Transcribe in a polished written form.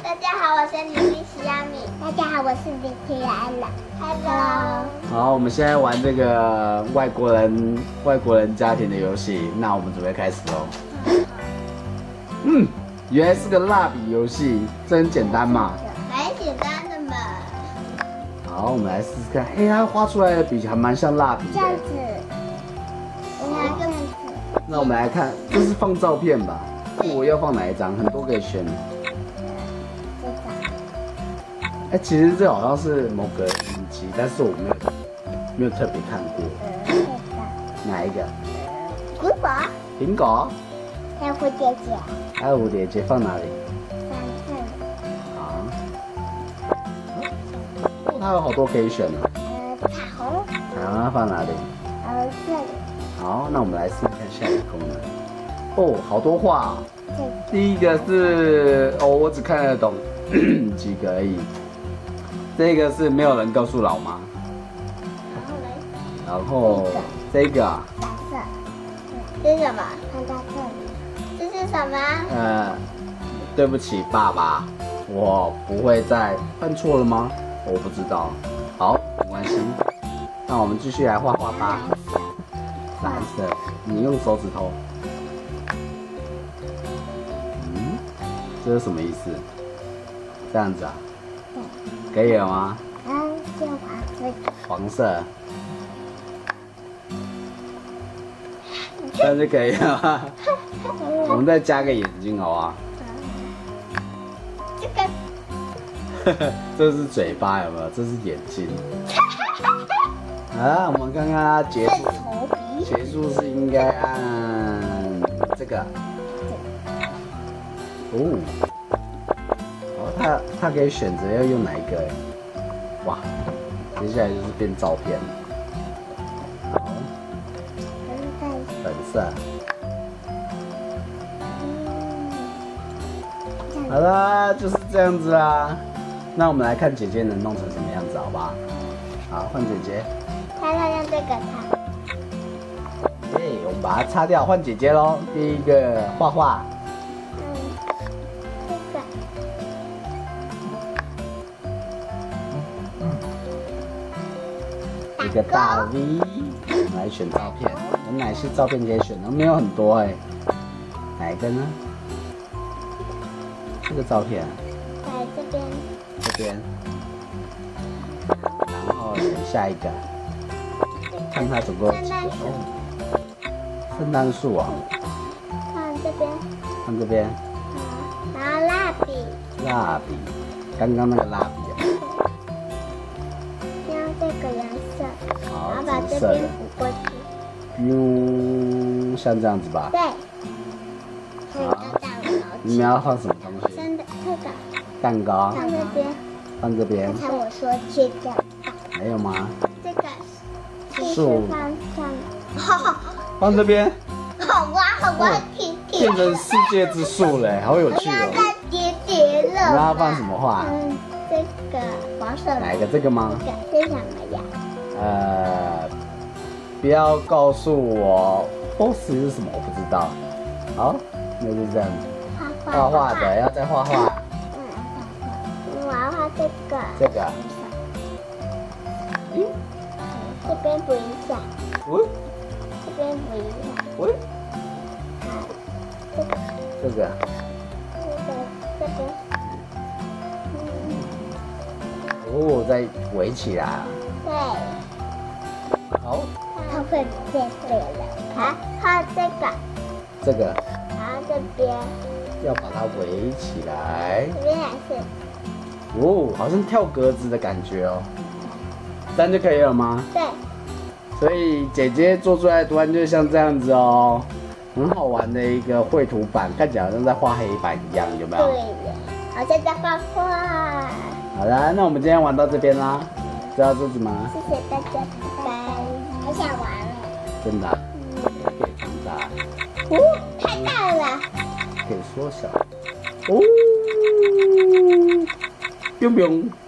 大家好，我是李丽西亚米。大家好，我是李提安娜。Hello。 好，我们现在玩这个外国人家庭的游戏，那我们准备开始喽。原来是个蜡笔游戏，这很简单嘛。 蛮简单的嘛。 好，我们来试试看。哎，它画出来的笔还蛮像蜡笔的。 这样子，你看这样子。 那我们来看，这是放照片吧？我要放哪一张？很多可以选。哎，其实这好像是某个影集，但是我没有特别看过。哪一个？ 苹果。 苹果。 还有蝴蝶结。 还有蝴蝶结放哪里？ 放这里。 啊。哦，它有好多可以选呢。 彩虹。 彩虹要放哪里？ 这里。 好，那我们来试试看下一个功能。哦，好多画。第一个是我只看得懂几个而已。这个是没有人告诉老妈。然后这个啊。 蓝色。这是什么？看到这里。这是什么？ 对不起，爸爸，我不会再犯错了吗？我不知道。好，没关系。那我们继续来画画吧。蓝色，你用手指头。这是什么意思？这样子啊？可以了吗？ 就黄色。 黄色。这样就可以了吗？我们再加个眼睛，好不好？ 这个。 这是嘴巴，有没有？这是眼睛。啊，我们刚刚结束是应该按这个。哦，它可以选择要用哪一个？哇，接下来就是变照片。好，粉色。好啦，就是这样子啦。那我们来看姐姐能弄成什么样子，好不好？好，换姐姐。 她用这个擦。 我们把它擦掉，换姐姐喽。第一个画画。一个大 V， 我们来选照片，有哪些照片可以选呢？没有很多哎，哪一个呢？这个照片。 在这边。 这边。然后选下一个，看它总共有几个。圣诞树啊。 放这边。 放这边。 然后蜡笔。 蜡笔，刚刚那个蜡笔啊。 用这个颜色。 好， 然后把这边补过去。 像这样子吧。 对。 好，你们要放什么东西？ 真的，这个。 蛋糕。 放这边。 放这边。 刚才我说这个。 还有吗？ 这个。 树。 放上。 放这边。 好哇，好哇， 变成世界之树嘞，好有趣哦。 再叠了。 你要放什么画？ 这个黄色。 哪一个？这个吗？ 这是什么呀？ 不要告诉我 boss 是什么，我不知道。好，那就这样子。画画的要再画画。 我要画这个。 这个。 这边补一下。这边补一下。 这个。 这边。 再围起来。 对。 好。 它会变对了。好，画这个。 这个。 然后这边。 要把它围起来。 这边也是。 好像跳格子的感觉哦。这样就可以了吗？ 对。 所以姐姐做出来的图案就像这样子哦，很好玩的一个绘图板，看起来好像在画黑板一样，有没有？ 对耶，好像在画画。 好啦，那我们今天玩到这边啦，知道这子吗？ 谢谢大家，拜拜。好想玩了。 真的？可以放大。 太大了。 可以缩小。不用不用。